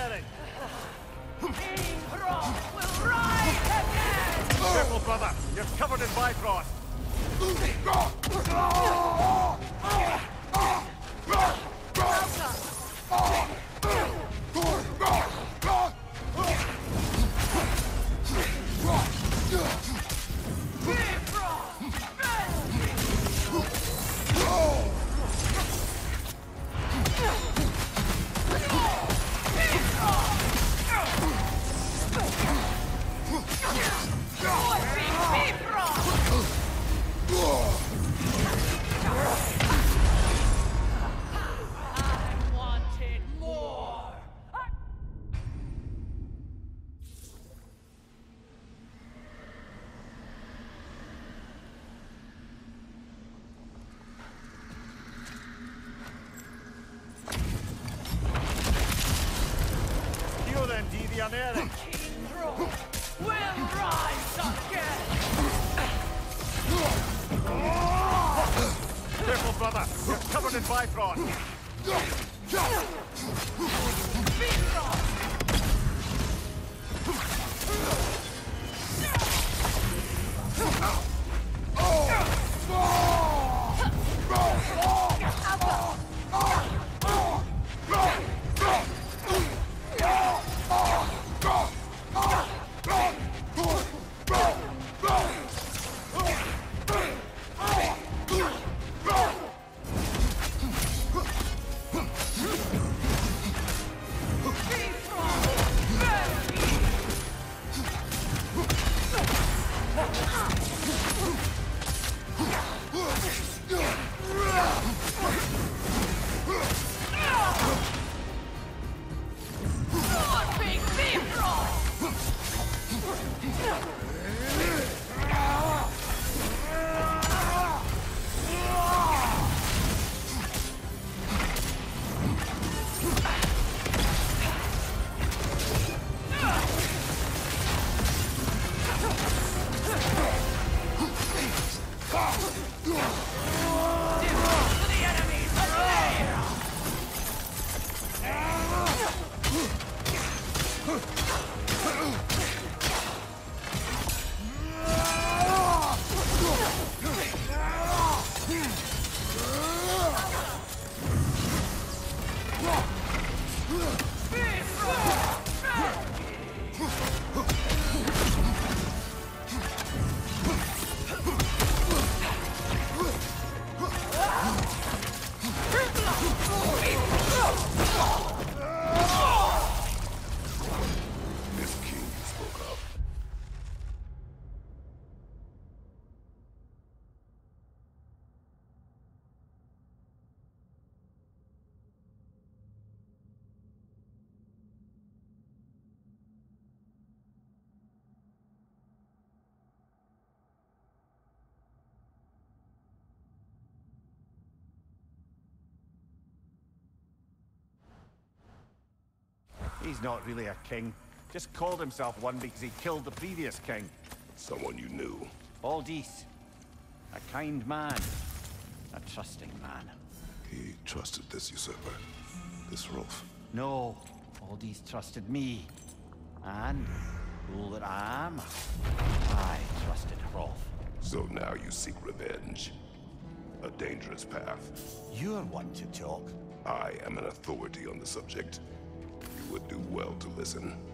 Eric. King Hroth will rise again! Careful, brother. You're covered in Bifrost. Eric. King Hroth will rise again! Careful, brother. You're covered in Bifrost. He's not really a king. Just called himself one because he killed the previous king. Someone you knew. Aldis. A kind man. A trusting man. He trusted this usurper. This Rolf. No. Aldis trusted me. And, fool that I am, I trusted Rolf. So now you seek revenge. A dangerous path. You're one to talk. I am an authority on the subject. You would do well to listen.